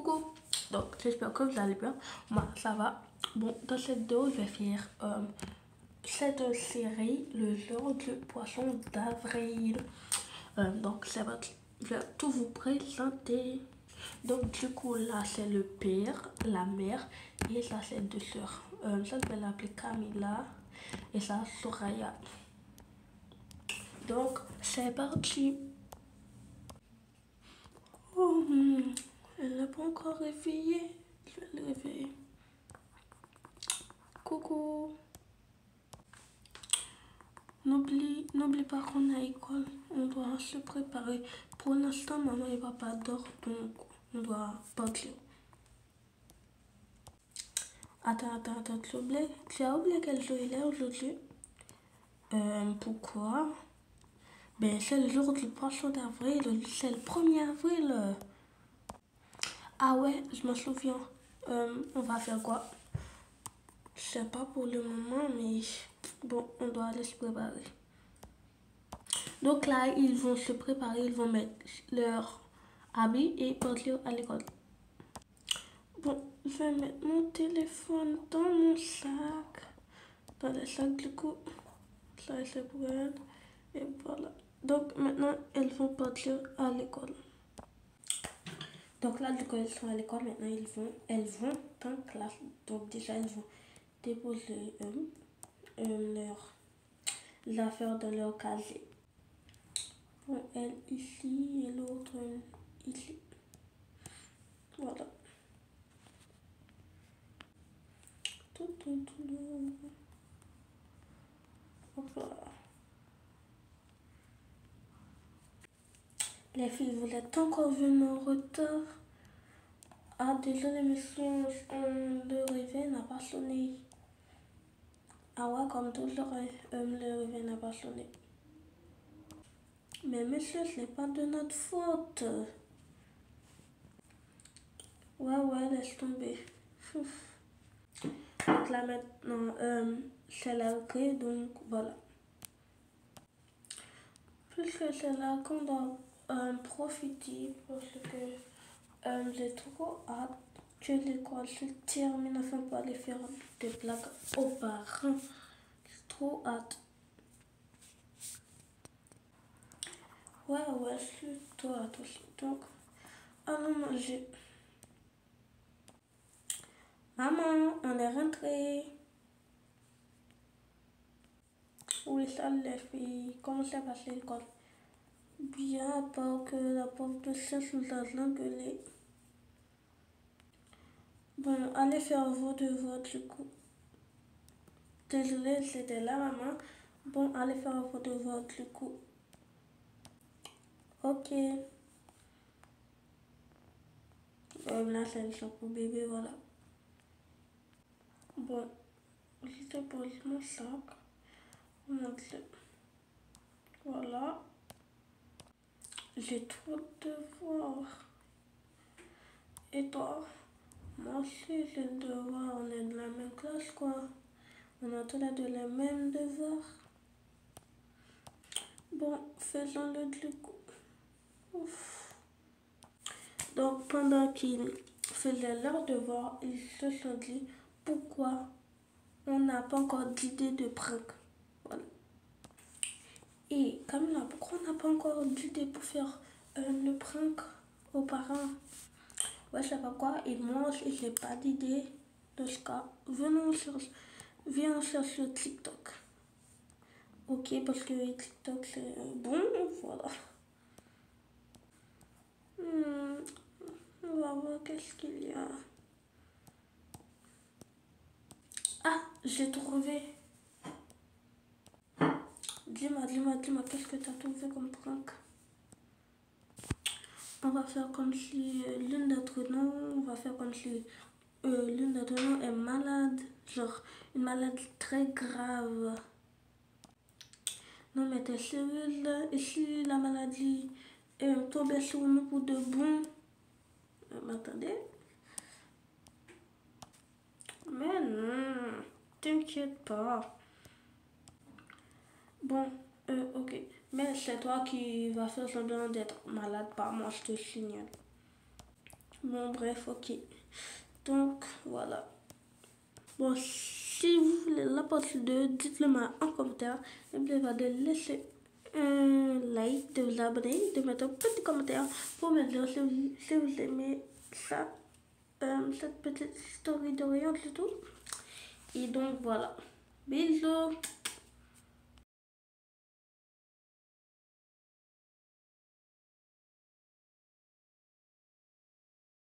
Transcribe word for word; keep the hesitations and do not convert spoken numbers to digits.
Coucou, donc j'espère que vous allez bien. Moi ça va. Bon, dans cette vidéo je vais faire euh, cette série, le jour du poisson d'avril. Euh, donc c'est parti, je vais tout vous présenter. Donc du coup là c'est le père, la mère et ça c'est deux sœurs. Euh, ça je vais l'appeler Camilla et ça Soraya. Donc c'est parti. Oh, elle n'est pas encore réveillée. Je vais le réveiller. Coucou. N'oublie, n'oublie pas qu'on est à l'école. On doit se préparer. Pour l'instant, maman et papa dorment, donc on doit partir. Attends, attends, attends, tu as oublié, tu as oublié quel jour il est aujourd'hui? Euh, pourquoi? Ben, c'est le jour du poisson d'avril. C'est le premier avril. Ah ouais, je me souviens. Euh, on va faire quoi? Je sais pas pour le moment, mais bon, on doit aller se préparer. Donc là, ils vont se préparer, ils vont mettre leurs habits et partir à l'école. Bon, je vais mettre mon téléphone dans mon sac, dans le sac du coup. Ça, c'est pour elle. Et voilà. Donc maintenant, elles vont partir à l'école. Donc là, du coup, elles sont à l'école. Maintenant, ils vont, elles vont en classe. Donc déjà, elles vont déposer euh, euh, leurs affaires dans leur casier. Bon, elle ici et l'autre ici. Voilà. Tout, tout, tout. Voilà. Les filles, vous êtes encore venues en retard. Ah, désolé, monsieur, le réveil n'a pas sonné. Ah ouais, comme toujours, euh, le réveil n'a pas sonné. Mais monsieur, ce n'est pas de notre faute. Ouais, ouais, laisse tomber. Donc là maintenant, euh, c'est la rentrée, donc voilà. Puisque c'est là qu'on doit euh, profiter, parce que euh, j'ai trop hâte que l'école se termine afin de aller faire des blagues aux parents. J'ai trop hâte. Ouais, ouais, je suis trop hâte aussi. Donc, allons manger. Maman, on est rentré. Oui, salut les filles. Comment s'est passé l'école? Bien, à part que la pauvre de science nous a engueulé. Bon, allez faire vos devoirs du coup. Désolée, c'était là, maman. Bon, allez faire vos devoirs du coup. Ok. Euh, là, c'est le choc pour bébé, voilà. Bon, je te pose mon sac. Voilà. J'ai trop de devoirs. Et toi? Moi aussi, j'ai le devoir. On est de la même classe, quoi. On a tous les deux les mêmes devoirs. Bon, faisons-le du coup. Ouf. Donc, pendant qu'ils faisaient leurs devoirs, ils se sont dit pourquoi on n'a pas encore d'idée de prank. Voilà. Et Camilla, pourquoi on n'a pas encore d'idée pour faire euh, le prank aux parents? Ouais, je sais pas quoi. Et moi aussi, j'ai pas d'idée de ce cas. Venons sur, viens sur ce TikTok. Ok, parce que TikTok c'est bon, voilà. Hmm, on va voir qu'est-ce qu'il y a. Ah, j'ai trouvé. Dis-moi, dis-moi, dis-moi, qu'est-ce que tu as trouvé comme prank? On va faire comme si euh, l'une d'entre nous, on va faire comme si euh, l'une d'entre nous est malade, genre une maladie très grave. Non mais t'es sérieuse là? Et si la maladie est tombée sur nous pour de bon? Euh, M'attendez? Mais non, t'inquiète pas. Bon, euh, ok. Mais c'est toi qui vas faire semblant d'être malade, pas moi, je te signale. Mais Bon, bref, ok. Donc, voilà. Bon, si vous voulez la partie deux, dites-le moi en commentaire. N'oubliez pas de laisser un like, de vous abonner, de mettre un petit commentaire pour me dire si vous, si vous aimez ça, euh, cette petite story de rien du tout. Et donc, voilà. Bisous.